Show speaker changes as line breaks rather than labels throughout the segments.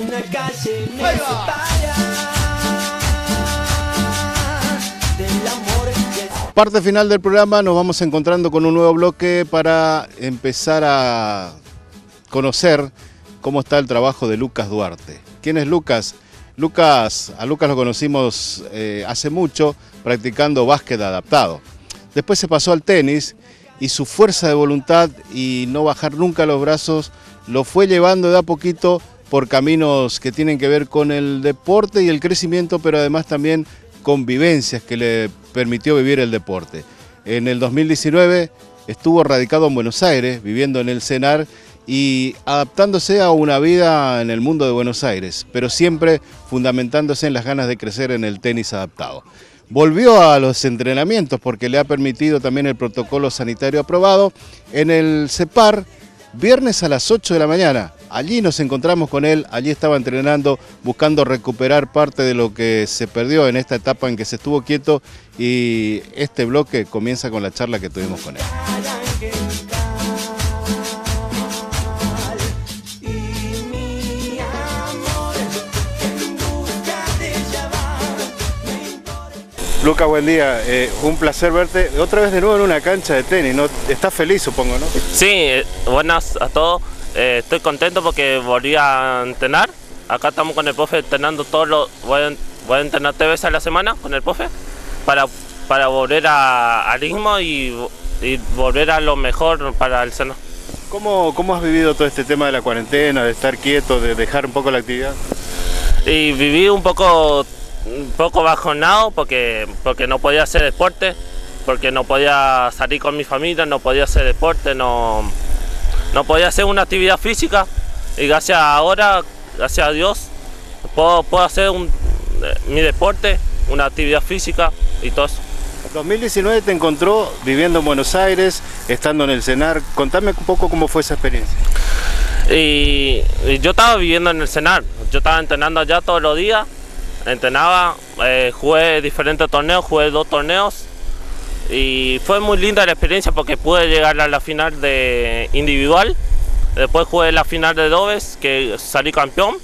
una calle me separa del amor que...
Parte final del programa, nos vamos encontrando con un nuevo bloque para empezar a conocer cómo está el trabajo de Lucas Duarte. ¿Quién es Lucas? A Lucas lo conocimos hace mucho practicando básquet adaptado. Después se pasó al tenis y su fuerza de voluntad y no bajar nunca los brazos lo fue llevando de a poquito por caminos que tienen que ver con el deporte y el crecimiento, pero además también con vivencias que le permitió vivir el deporte. En el 2019 estuvo radicado en Buenos Aires, viviendo en el CENAR y adaptándose a una vida en el mundo de Buenos Aires, pero siempre fundamentándose en las ganas de crecer en el tenis adaptado. Volvió a los entrenamientos porque le ha permitido también el protocolo sanitario aprobado en el CEPAR, viernes a las 8 de la mañana. Allí nos encontramos con él, allí estaba entrenando, buscando recuperar parte de lo que se perdió en esta etapa en que se estuvo quieto, y este bloque comienza con la charla que tuvimos con él. Lucas, buen día. Un placer verte otra vez de nuevo en una cancha de tenis, ¿no? Estás feliz, supongo, ¿no?
Sí, buenas a todos. Estoy contento porque volví a entrenar. Acá estamos con el profe entrenando voy a entrenar 3 veces a la semana con el profe para volver al ritmo y volver a lo mejor para el seno.
¿Cómo has vivido todo este tema de la cuarentena, de estar quieto, de dejar un poco la actividad?
Y viví un poco bajonado porque no podía hacer deporte, porque no podía salir con mi familia, no podía hacer deporte, no podía hacer una actividad física, y gracias a Dios, puedo hacer mi deporte, una actividad física y todo eso.
2019 te encontró viviendo en Buenos Aires, estando en el CENAR. Contame un poco cómo fue esa experiencia.
Y yo estaba viviendo en el CENAR, yo estaba entrenando allá todos los días. Entrenaba, jugué diferentes torneos, jugué 2 torneos y fue muy linda la experiencia porque pude llegar a la final de individual, después jugué la final de dobles que salí campeón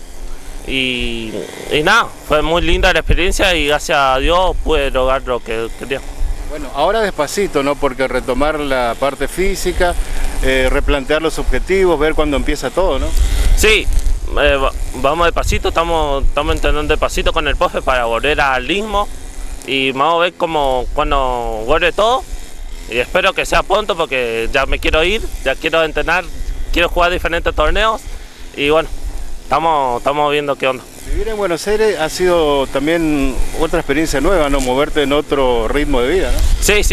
y nada, fue muy linda la experiencia y gracias a Dios pude lograr lo que quería.
Bueno, ahora despacito, ¿no? Porque retomar la parte física, replantear los objetivos, ver cuándo empieza todo, ¿no?
Sí. Vamos despacito, estamos entrenando despacito con el profe para volver al ritmo y vamos a ver cuando vuelve todo, y espero que sea pronto porque ya me quiero ir, ya quiero entrenar, quiero jugar diferentes torneos y bueno, estamos viendo qué onda.
Vivir en Buenos Aires ha sido también otra experiencia nueva, ¿no? Moverte en otro ritmo de vida, ¿no?
Sí,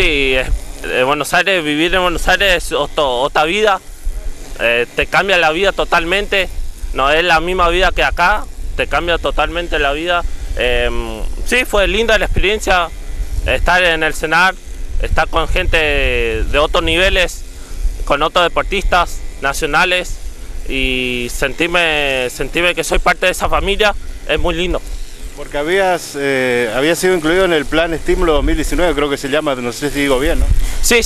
vivir en Buenos Aires es otra vida, te cambia la vida totalmente. No es la misma vida que acá, te cambia totalmente la vida. Sí, fue linda la experiencia, estar en el CENAR, estar con gente de otros niveles, con otros deportistas nacionales y sentirme que soy parte de esa familia, es muy lindo.
Porque habías sido incluido en el plan Estímulo 2019, creo que se llama, no sé si digo bien, ¿no?
Sí.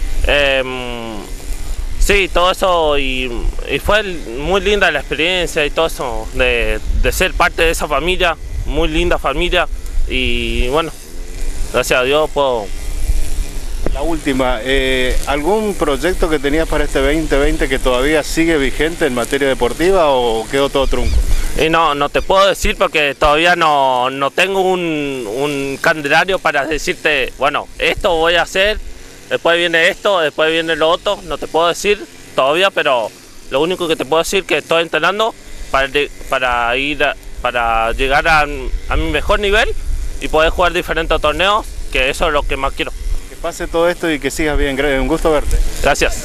Sí, todo eso y fue muy linda la experiencia y todo eso de ser parte de esa familia, muy linda familia, y bueno, gracias a Dios puedo.
La última, ¿algún proyecto que tenías para este 2020 que todavía sigue vigente en materia deportiva o quedó todo trunco?
Y no te puedo decir porque todavía no tengo un calendario para decirte, bueno, esto voy a hacer. Después viene esto, después viene lo otro, no te puedo decir todavía, pero lo único que te puedo decir es que estoy entrenando para llegar a mi mejor nivel y poder jugar diferentes torneos, que eso es lo que más quiero.
Que pase todo esto y que sigas bien, un gusto verte.
Gracias.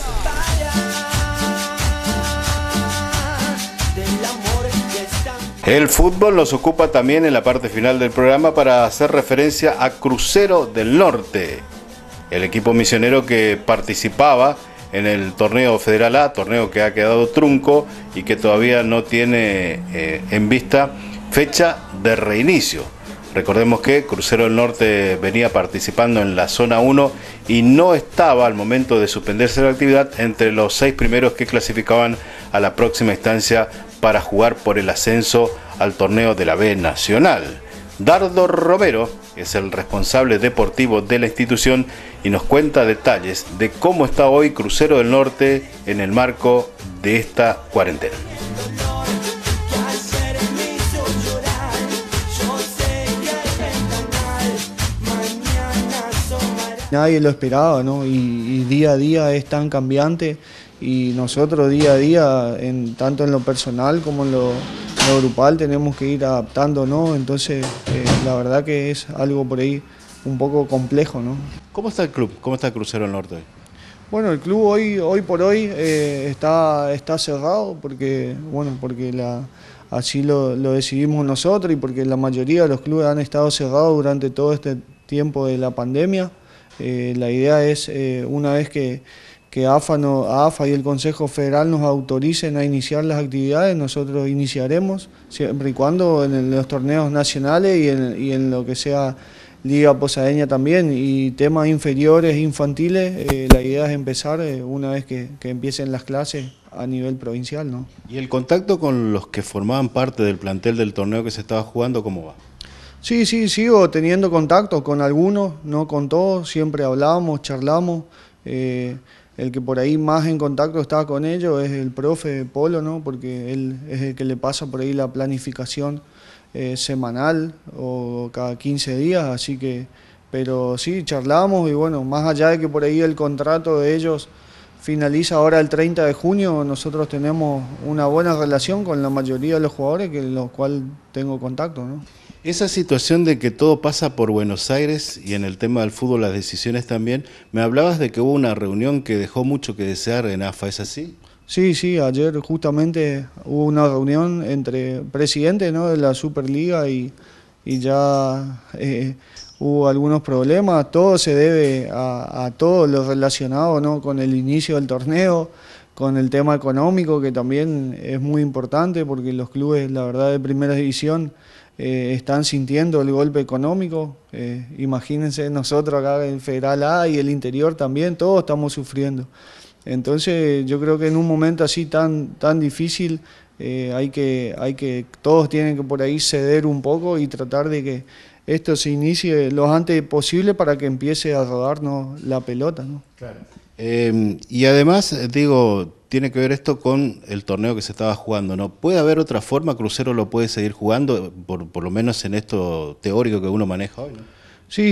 El fútbol nos ocupa también en la parte final del programa para hacer referencia a Crucero del Norte, el equipo misionero que participaba en el torneo Federal A, torneo que ha quedado trunco y que todavía no tiene en vista fecha de reinicio. Recordemos que Crucero del Norte venía participando en la zona 1 y no estaba al momento de suspenderse la actividad entre los 6 primeros que clasificaban a la próxima instancia para jugar por el ascenso al torneo de la B Nacional. Dardo Romero es el responsable deportivo de la institución y nos cuenta detalles de cómo está hoy Crucero del Norte en el marco de esta cuarentena.
Nadie lo esperaba, ¿no? Y día a día es tan cambiante y nosotros día a día, tanto en lo personal como en lo grupal, tenemos que ir adaptándonos, entonces la verdad que es algo por ahí un poco complejo, ¿no?
¿Cómo está el club? ¿Cómo está Crucero del Norte hoy?
Bueno, el club hoy por hoy está cerrado porque así lo decidimos nosotros y porque la mayoría de los clubes han estado cerrados durante todo este tiempo de la pandemia. La idea es, una vez que AFA y el Consejo Federal nos autoricen a iniciar las actividades, nosotros iniciaremos, siempre y cuando en los torneos nacionales y en lo que sea Liga Posadeña también, y temas inferiores, infantiles, la idea es empezar una vez que empiecen las clases a nivel provincial, ¿no?
¿Y el contacto con los que formaban parte del plantel del torneo que se estaba jugando, cómo va?
Sí, sigo teniendo contacto con algunos, no con todos, siempre hablamos, charlamos. El que por ahí más en contacto está con ellos es el profe Polo, ¿no? Porque él es el que le pasa por ahí la planificación semanal o cada 15 días, así que, pero sí, charlamos y bueno, más allá de que por ahí el contrato de ellos finaliza ahora el 30 de junio, nosotros tenemos una buena relación con la mayoría de los jugadores con los cuales tengo contacto, ¿no?
Esa situación de que todo pasa por Buenos Aires y en el tema del fútbol las decisiones también, me hablabas de que hubo una reunión que dejó mucho que desear en AFA, ¿es así?
Sí, ayer justamente hubo una reunión entre presidentes, ¿no?, de la Superliga y ya hubo algunos problemas. Todo se debe a todo lo relacionado, ¿no?, con el inicio del torneo, con el tema económico, que también es muy importante porque los clubes, la verdad, de primera división están sintiendo el golpe económico. Imagínense nosotros acá en Federal A y el interior también, todos estamos sufriendo. Entonces yo creo que en un momento así tan difícil todos tienen que por ahí ceder un poco y tratar de que esto se inicie lo antes posible para que empiece a rodarnos la pelota, ¿no?
Claro. Y además, digo, tiene que ver esto con el torneo que se estaba jugando, ¿no? ¿Puede haber otra forma? ¿Crucero lo puede seguir jugando, por lo menos en esto teórico que uno maneja hoy, ¿no?
Sí,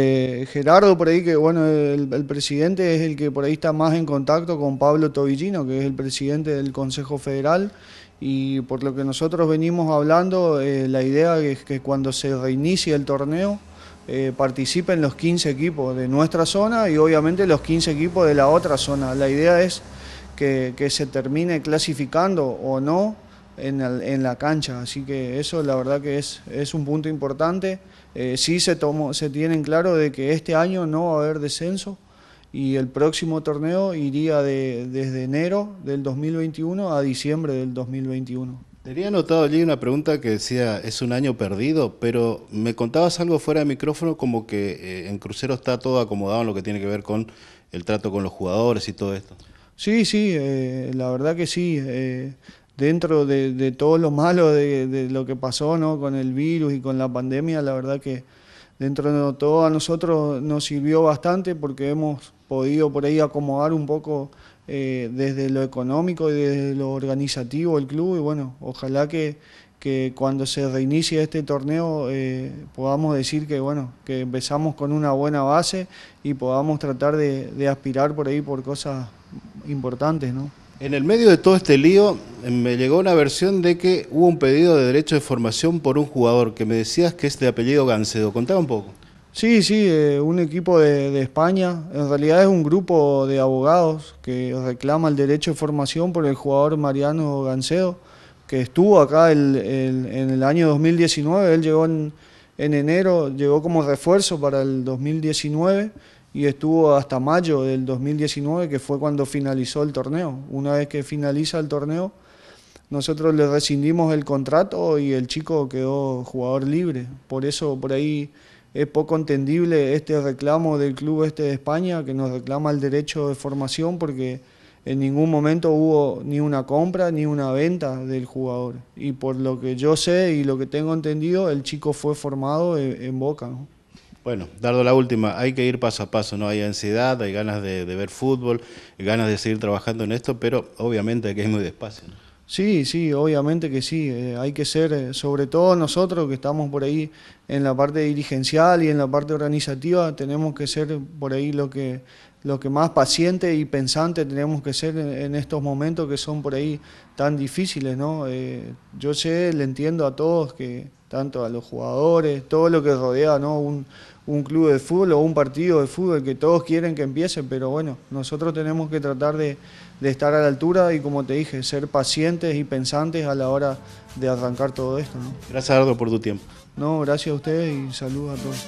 Gerardo por ahí, que bueno, el presidente es el que por ahí está más en contacto con Pablo Tobillino, que es el presidente del Consejo Federal, y por lo que nosotros venimos hablando, la idea es que cuando se reinicie el torneo, participen los 15 equipos de nuestra zona y obviamente los 15 equipos de la otra zona. La idea es que se termine clasificando o no en la cancha, así que eso la verdad que es un punto importante. Sí se tienen claro de que este año no va a haber descenso y el próximo torneo iría desde enero del 2021 a diciembre del 2021.
Tenía anotado allí una pregunta que decía, es un año perdido, pero me contabas algo fuera de micrófono como que en Crucero está todo acomodado en lo que tiene que ver con el trato con los jugadores y todo esto. Sí,
la verdad que sí. Dentro de todo lo malo de lo que pasó, ¿no?, con el virus y con la pandemia, la verdad que dentro de todo a nosotros nos sirvió bastante porque hemos podido por ahí acomodar un poco desde lo económico y desde lo organizativo el club, y bueno, ojalá que cuando se reinicie este torneo podamos decir que bueno, que empezamos con una buena base y podamos tratar de aspirar por ahí por cosas importantes, ¿no?
En el medio de todo este lío me llegó una versión de que hubo un pedido de derecho de formación por un jugador que me decías que es de apellido Gancedo. Contame un poco.
Sí, un equipo de España. En realidad es un grupo de abogados que reclama el derecho de formación por el jugador Mariano Gancedo, que estuvo acá en el año 2019. Él llegó en enero, llegó como refuerzo para el 2019. Y estuvo hasta mayo del 2019, que fue cuando finalizó el torneo. Una vez que finaliza el torneo, nosotros le rescindimos el contrato y el chico quedó jugador libre. Por eso, por ahí es poco entendible este reclamo del club de España, que nos reclama el derecho de formación, porque en ningún momento hubo ni una compra ni una venta del jugador. Y por lo que yo sé y lo que tengo entendido, el chico fue formado en Boca, ¿no?
Bueno, Dardo, la última, hay que ir paso a paso, ¿no? Hay ansiedad, hay ganas de ver fútbol, ganas de seguir trabajando en esto, pero obviamente hay que ir muy despacio, ¿no?
Sí, sí, obviamente que sí. Hay que ser, sobre todo nosotros que estamos por ahí en la parte dirigencial y en la parte organizativa, tenemos que ser por ahí lo que más paciente y pensante tenemos que ser en estos momentos que son por ahí tan difíciles, ¿no? Yo sé, le entiendo a todos, que tanto a los jugadores, todo lo que rodea, ¿no? Un club de fútbol o un partido de fútbol, que todos quieren que empiece, pero bueno, nosotros tenemos que tratar de estar a la altura y, como te dije, ser pacientes y pensantes a la hora de arrancar todo esto, ¿no?
Gracias, Dardo, por tu tiempo.
No, gracias a ustedes y saludos a todos.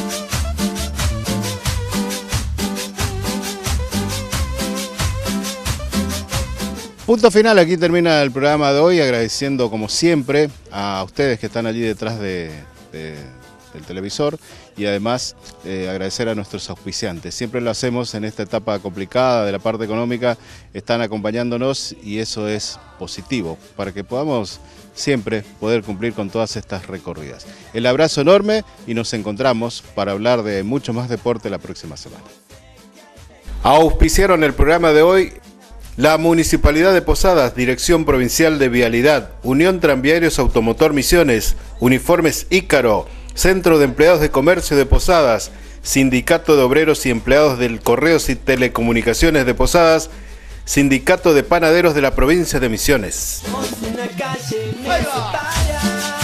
Punto final, aquí termina el programa de hoy, agradeciendo como siempre a ustedes que están allí detrás del televisor y además agradecer a nuestros auspiciantes. Siempre lo hacemos en esta etapa complicada de la parte económica, están acompañándonos y eso es positivo para que podamos siempre poder cumplir con todas estas recorridas. El abrazo enorme y nos encontramos para hablar de mucho más deporte la próxima semana. Auspiciaron el programa de hoy la Municipalidad de Posadas, Dirección Provincial de Vialidad, Unión Tranviarios Automotor Misiones, Uniformes Ícaro, Centro de Empleados de Comercio de Posadas, Sindicato de Obreros y Empleados del Correos y Telecomunicaciones de Posadas, Sindicato de Panaderos de la Provincia de Misiones.
Una calle me separa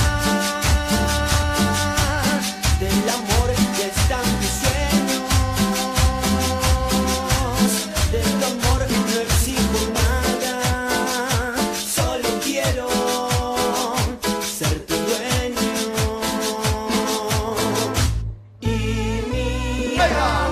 del amor que están mis sueños, del amor no exijo nada, solo quiero ser tu dueño y mi